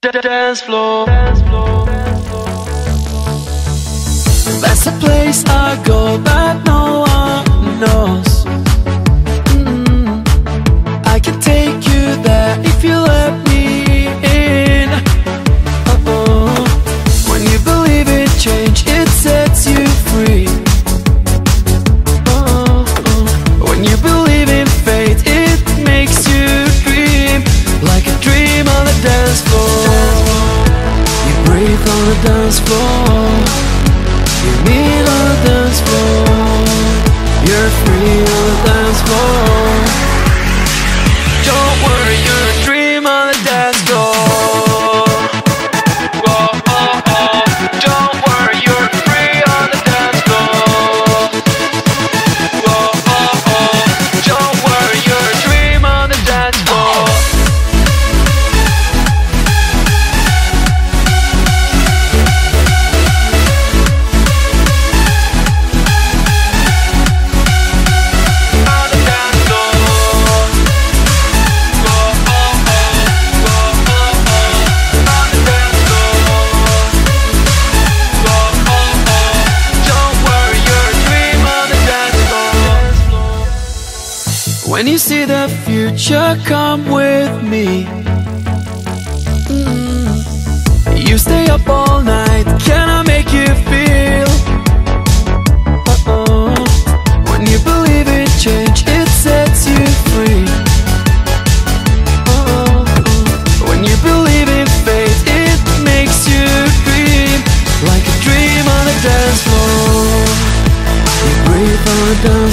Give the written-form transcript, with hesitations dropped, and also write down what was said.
Dance floor. That's a place I go that no one knows. I can take you there if you let me in. When you believe in change, it sets you free. When you believe in fate, it makes you dream. Like a dream on the dance floor. You breathe on the dance floor. You meet on the dance floor. You're free on the dance floor. Don't worry, you're a dream on the dance floor. Whoa, oh, oh. Don't worry, you're free on the dance floor. Whoa, oh, oh. Don't worry, you're a dream on the dance floor. When you see the future, come with me. You stay up all night, can I make you feel? When you believe in change, it sets you free. When you believe in fate, it makes you dream. Like a dream on the dance floor. You breathe on the dance floor.